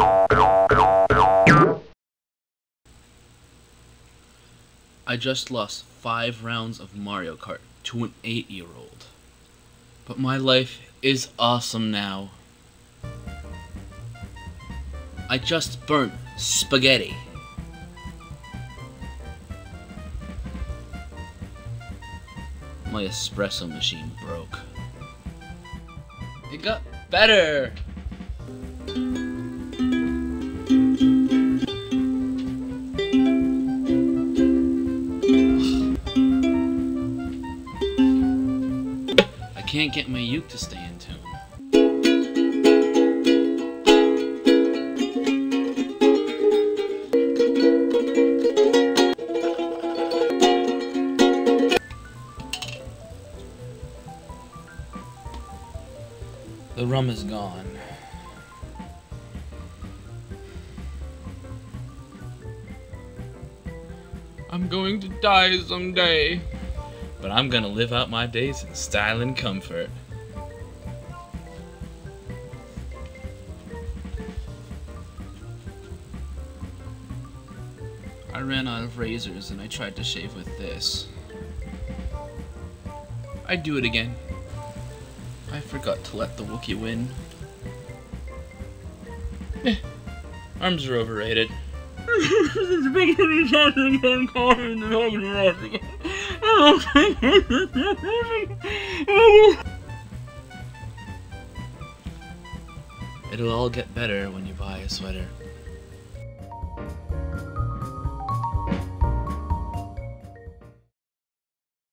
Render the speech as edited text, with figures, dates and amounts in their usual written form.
I just lost 5 rounds of Mario Kart to an 8-year-old. But my life is awesome now. I just burnt spaghetti. My espresso machine broke. It got better! I can't get my uke to stay in tune. The rum is gone. I'm going to die someday. But I'm gonna live out my days in style and comfort. I ran out of razors and I tried to shave with this. I'd do it again. I forgot to let the Wookiee win. Arms are overrated. It'll all get better when you buy a sweater.